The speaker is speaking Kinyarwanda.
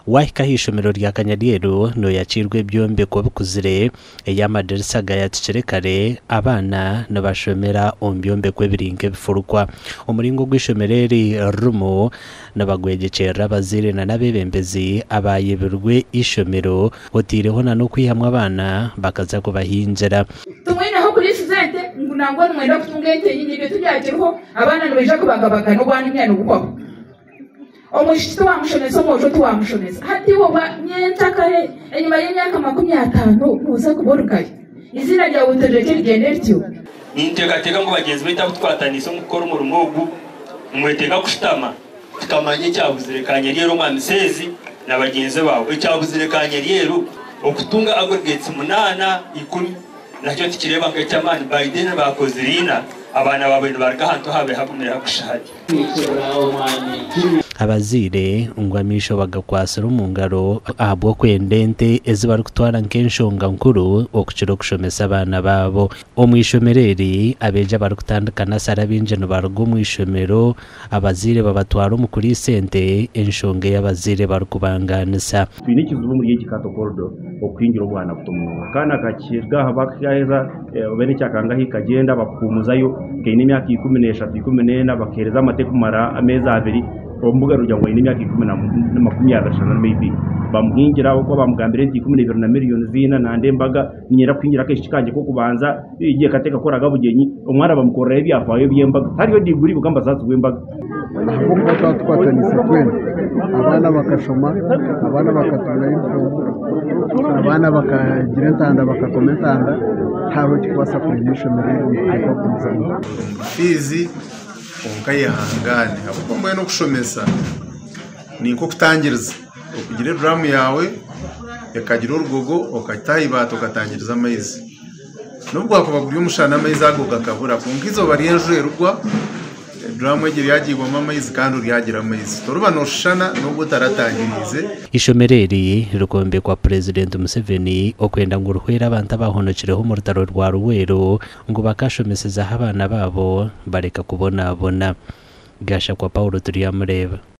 wahika hishomero rya Kanyarieru no yacirwe byombe ko bikuzire y'amaderisa gayaticerekare abana nabashomera ombyombe kwebiringe bifurukwa umuringo gw'ishomereri rumo nabagwegecera bazire na nabebembezi abayebirwe ishomero otireho na no kwihamwa abana bakaza kubahinjira tumwina ho kuri sizente nangwa mwenda kutungete nyine tujyajeho abana nibeje kubagabaga no bwana imyano gukwa omushitsi wamushonesa omojo tuwamushonesa hati woba nyenta kare enyuma y'imyaka 50 nuza kuborukaye izina rya utejeje rigende rityo nintegateka ngo bagenzi bita twataniso gukora umurimo ugu mweteka kushitama tukamanye cyabuzire Kanyarieru mwamisezi na bagenzi bawe cyabuzire Kanyarieru okutunga aggregates 8 10 nacyo tikireba ngacamani Biden bakozirina abana babiri barga hantu habe hakumira kushahadi abazire ngwamisho bagakwasira umungaro abwo kwendente ezibari kutwara nkenshonga nkuru okuciro kushomesa abana babo omwishomereri abeje bari kutandukana sarabinje no bargo mwishomero abazire babatwara umukuri sente enshonge y'abazire bari kubanganisa twinikizubu muri y'igikato corridor okwingira ubwana butumwa kana kakirga habakaheza bene cyakanga hikagenda bakumuzayo kene imyaka 13 14 bakereza amateka kumara ameza abiri ombuga rujya ngo n'imyaka 10 maybe bamuhingira uko bamugambire 12 na miliyoni zina nande mbaga nyera kwingira keshikanje ko kubanza igiye kateka kora gabugenyi umwana bamukorera ibyafayo byembaga hariyo diguri bugamba zazu wembaga ahubwo twatanise twene abana bakashoma abana bakatura y'imfumu abana bakagira ntanda bakakomentanda haro kikwasa kurisha mirero kukomeza fizi ukayihangane abugomba no kushomesa niko kutangiriza ukugira drum yawe yakagira urugogo ukatayibato katangiriza amayizi nubwo akubagura umushana amayizi agoga kabura kungizo bari ejo rugwa drum egira yagiboma amayizi kandi uriyagira amayizi toruba no shana nubwo taratangirize ishomereri rukombe kwa President Museveni okwenda ngo ruhwera abantu bahonokireho mu rutaro rwa Ruwero ngo bakashomeseza abana babo bareka kubona Gasha kwa Paulo Turiyamureba.